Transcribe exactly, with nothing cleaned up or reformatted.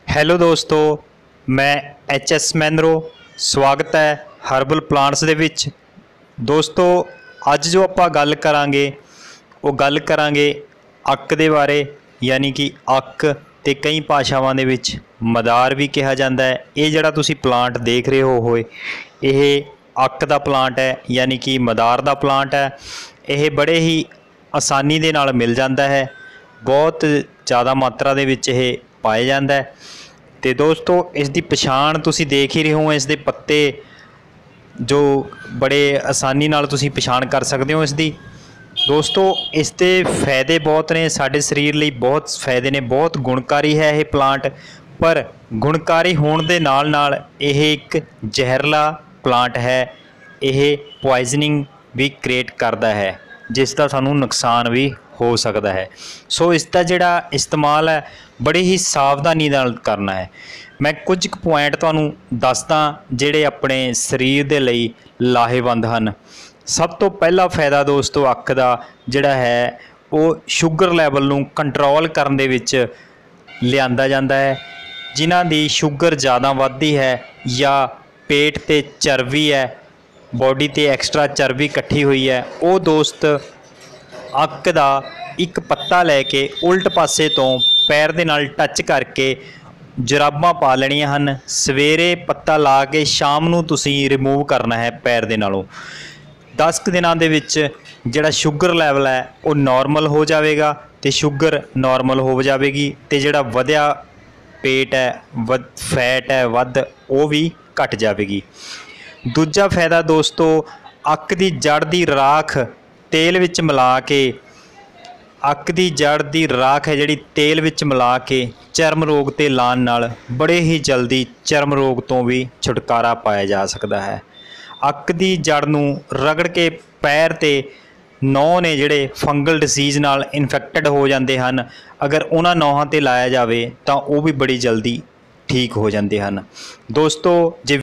Hello ਦੋਸਤੋ, मैं H S मैनरो स्वागत है हर्बल प्लांट्स ਦੇ ਵਿੱਚ। ਦੋਸਤੋ ਅੱਜ ਜੋ ਆਪਾਂ ਗੱਲ ਕਰਾਂਗੇ ਉਹ ਗੱਲ ਕਰਾਂਗੇ ਅੱਕ ਦੇ ਬਾਰੇ, ਯਾਨੀ ਕਿ ਅੱਕ ਤੇ ਕਈ ਭਾਸ਼ਾਵਾਂ ਦੇ ਵਿੱਚ ਮਦਾਰ ਵੀ ਕਿਹਾ ਜਾਂਦਾ ਹੈ। ਇਹ ਜਿਹੜਾ ਤੁਸੀਂ ਪਲਾਂਟ ਦੇਖ ਰਹੇ ਹੋ ਹੋਏ ਇਹ ਅੱਕ ਦਾ ਪਲਾਂਟ ਹੈ, ਯਾਨੀ ਕਿ ਮਦਾਰ ਦਾ ਪਲਾਂਟ ਹੈ। ਇਹ ਬੜੇ ਹੀ ਆਸਾਨੀ ਦੇ ਨਾਲ ਮਿਲ ਜਾਂਦਾ ਹੈ, ਬਹੁਤ ज़्यादा मात्रा ਦੇ ਵਿੱਚ ਇਹ पाया जाता है। तो दोस्तों इसकी पछाण तुसी देख ही रहे हो, इसके पत्ते जो बड़े आसानी नाल तुसी पछाण कर सकते हो इसकी। दोस्तों इसके फायदे बहुत ने, साडे शरीर लई बहुत फायदे ने, बहुत गुणकारी है ये प्लांट। पर गुणकारी होने के नाल नाल यह एक जहरला प्लांट है, यह पॉइजनिंग भी क्रिएट करता है, जिसका सानू नुकसान भी हो सकता है। सो इसका जिहड़ा इस्तेमाल है बड़ी ही सावधानी नाल करना है। मैं कुछ पॉइंट तुहानू दसदा जिहड़े अपने शरीर दे लई लाहेवंद हन। सब तो पहला फायदा दोस्तों अख दा जिहड़ा है वो शुगर लैवल नू कंट्रोल करन दे विच लिआंदा जांदा है। जिन्हां दी शुगर ज़्यादा वधदी है या पेट ते चर्बी है, बॉडी ते एक्सट्रा चर्बी इकट्ठी हुई है, वो दोस्त ਅੱਕ ਦਾ एक पत्ता लैके उल्ट पासे तो पैर दे नाल टच करके जुराबां पा लेनियां हन। सवेरे पत्ता ला के शाम नूं तुसीं रिमूव करना है पैर दे नालों। दस क दिनां दे विच जिहड़ा शुगर लैवल है वो नॉर्मल हो जाएगा, तो शुगर नॉर्मल हो जाएगी, तो जिहड़ा वधिया पेट है वध फैट है वध वो भी घट जाएगी। दूजा फायदा दोस्तों अक दी जड़ दी राख तेल विच मिला के, अक दी जड़ दी राख है जिहड़ी तेल विच मिला के चर्म रोग ते लाण नाल बड़े ही जल्दी चर्म रोग तो भी छुटकारा पाया जा सकता है। अक दी जड़ नूं रगड़ के पैर ते नौह ने जिहड़े फंगल डिसीज़ नाल इन्फैक्टेड हो जाते हैं, अगर उन्हां नौहां ते लाया जाए तो वह भी बड़ी जल्दी ठीक हो जाते हैं। दोस्तों जे